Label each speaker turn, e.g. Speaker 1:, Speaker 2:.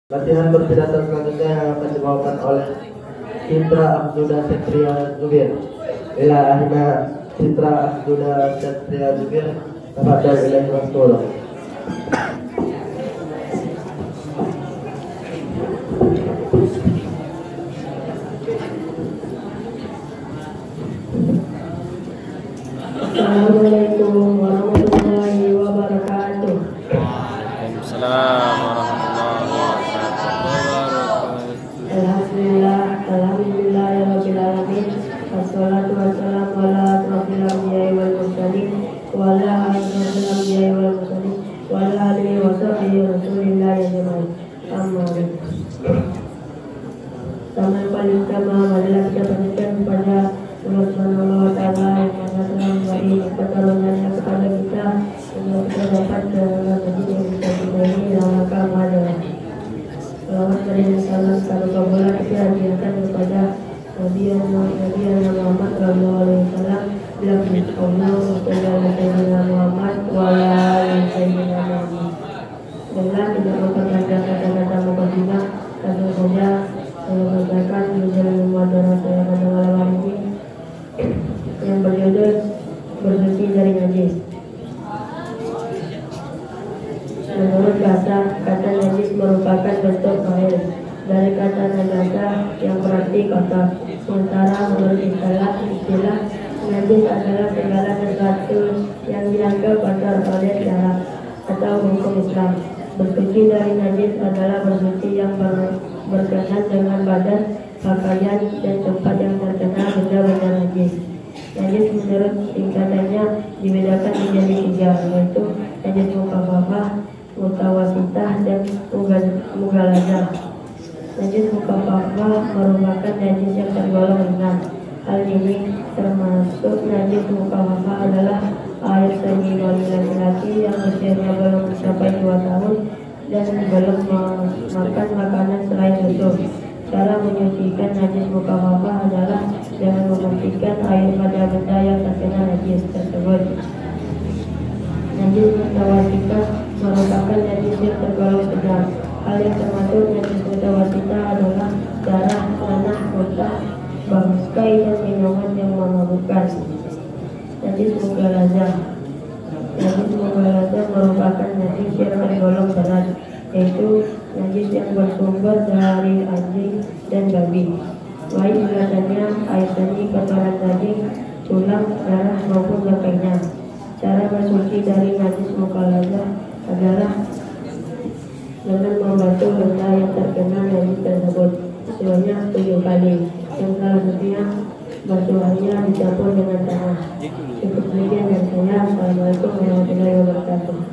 Speaker 1: Latihan berpidato selanjutnya yang akan dibawakan oleh Citra Abduda Setria Zubir. Ila akhirnya Citra Abduda Setria Zubir kepada ilahi Rasul.
Speaker 2: Assalamualaikum warahmatullahi wabarakatuh.
Speaker 3: Waalaikumsalam warahmatullahi wabarakatuh.
Speaker 2: Alhamdulillah ya rabbil alamin. Wassalatu wassalamu ala asrofil anbiya'i wal mursalin wa ala asrofil anbiya'i wal mursalin wa ala alihi wa sahbihi rasulillah ajma'in. Amma ba'du. Sama yang paling utama adalah kita panjatkan kepada Allah Subhanahu wa taala yang Maha memberi pertolongannya kepada kita sehingga kita dapat ke masjid yang kita cintai dalam rangka Ramadan. Salawat dan salam semoga bola kita hadirkan kepada Nabi Muhammad sallallahu alaihi wasallam. Bilang Allah Sayyidina Muhammad wa ala Sayyidina Muhammad. Dengan tidak memperpanjang kata-kata mukadimah, langsung saja saya bacakan menjalani muhadharah saya pada malam hari ini yang berjudul Bersuci dari Najis. Menurut kata najis merupakan bentuk fa'il dari kata najasa yang berarti kotor. Sementara menurut istilah najis adalah segala sesuatu yang dianggap kotor oleh syara atau hukum Islam. Bersuci dari najis adalah bersuci yang berkenaan dengan badan, pakaian, dan tempat yang terkena benda-benda najis. Najis menurut tingkatannya dibedakan menjadi 3, yaitu najis mukhaffafah, mutawasitah, dan mughaladzah. Najis mukhaffafah merupakan najis yang tergolong ringan. Hal ini termasuk najis mukhaffafah adalah air seni bagi laki-laki yang usianya belum mencapai 2 tahun dan belum makan makanan selain susu. Cara menyucikan najis mukhaffafah adalah dengan memasukkan air pada benda yang terkena najis tersebut. Najis mutawasitah merupakan najis yang tergolong sedang. Hal yang termasuk najis mutawasitah adalah darah, nanah, muntah, bangkai, dan minuman yang memabukkan. Najis mughaladzah. Najis mughaladzah merupakan najis yang tergolong berat, yaitu najis yang bersumber dari anjing dan babi. Baik biasanya air seni, kotoran daging, tulang, darah maupun lekainya. Cara bersuci dari najis mughaladzah adalah dengan membantu benda yang terkena najis tersebut sebanyak 7 kali. Yang selanjutnya basuhannya dicampur dengan tanah. Cukup demikian dan saya. Assalamualaikum warahmatullahi wabarakatuh.